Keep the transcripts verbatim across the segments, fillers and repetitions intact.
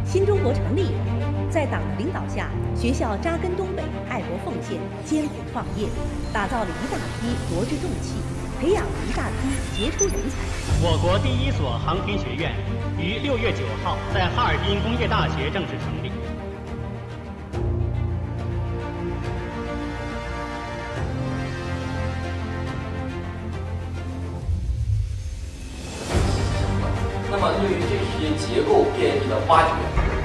新中国成立以后，在党的领导下，学校扎根东北，爱国奉献，艰苦创业，打造了一大批国之重器，培养了一大批杰出人才。 我国第一所航天学院于六月九号在哈尔滨工业大学正式成立。 那么，对于这些结构变异的挖掘，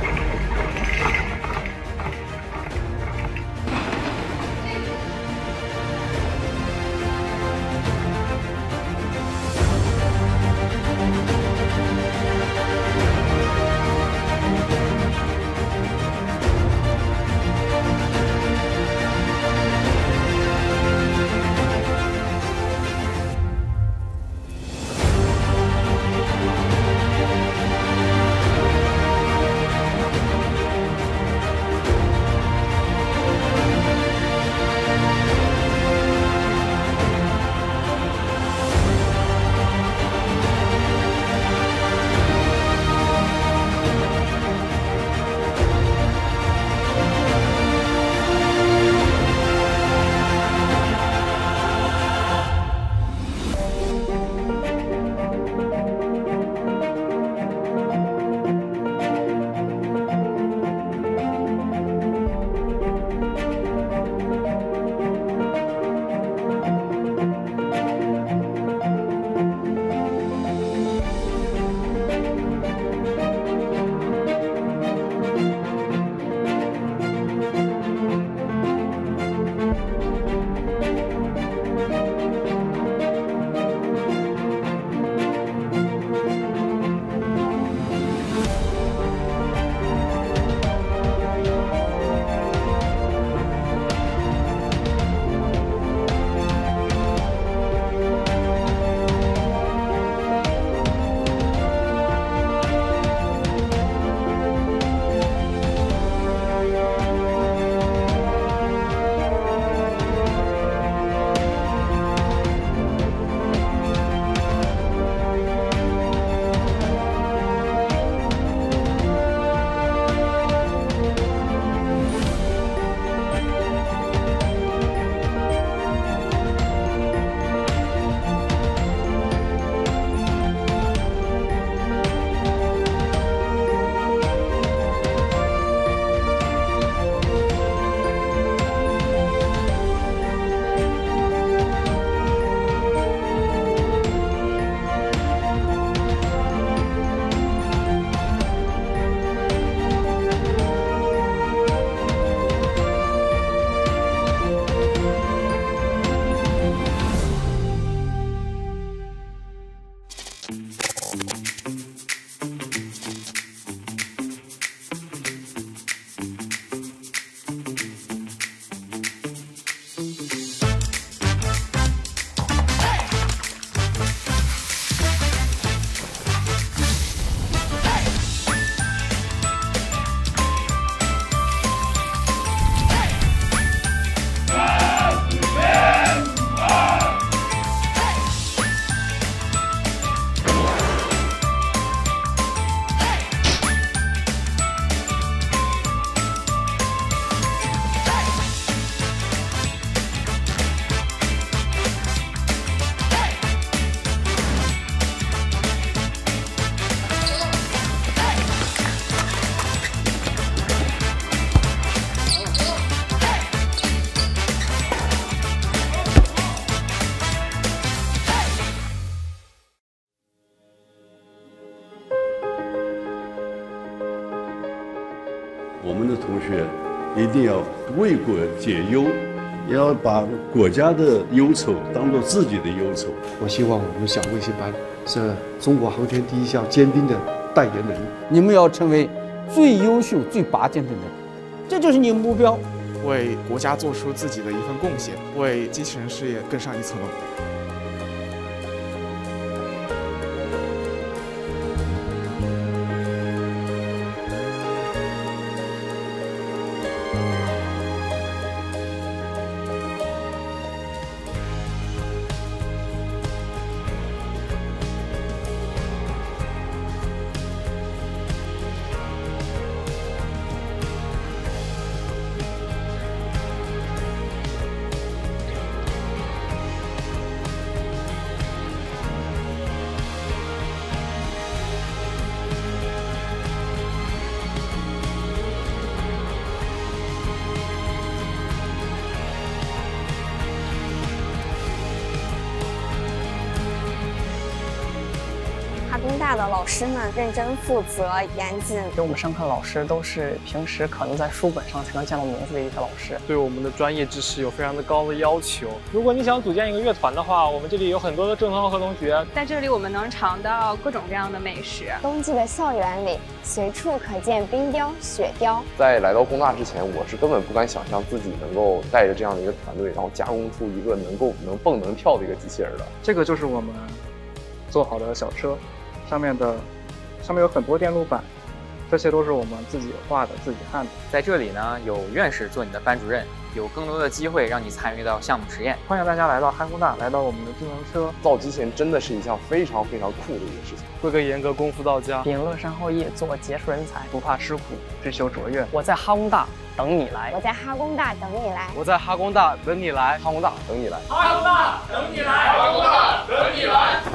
我们的同学一定要为国解忧，也要把国家的忧愁当作自己的忧愁。 我希望我们小卫星班是中国航天第一校尖兵的代言人。 你们要成为最优秀、最拔尖的人，这就是你的目标。 为国家做出自己的一份贡献，为机器人事业更上一层楼。 工大的老师们认真负责、严谨。 给我们上课的老师都是平时可能在书本上才能见到名字的一些老师， 对我们的专业知识有非常的高的要求。如果你想组建一个乐团的话，我们这里有很多的正统和同学， 在这里我们能尝到各种各样的美食。 冬季的校园里，随处可见冰雕、雪雕。 在来到工大之前，我是根本不敢想象自己能够带着这样的一个团队，然后加工出一个能够能蹦能跳的一个机器人的。 这个就是我们做好的小车，上面的上面有很多电路板，这些都是我们自己画的、自己焊的。 在这里呢，有院士做你的班主任，有更多的机会让你参与到项目实验。 欢迎大家来到哈工大，来到我们的智能车。 造机器人真的是一项非常非常酷的一个事情。 会更严格，功夫到家， 秉乐善后业，做杰出人才，不怕吃苦，追求卓越。我在哈工大等你来， 我在哈工大等你来， 我在哈工大等你来， 哈工大等你来， 哈工大等你来，哈工大等你来。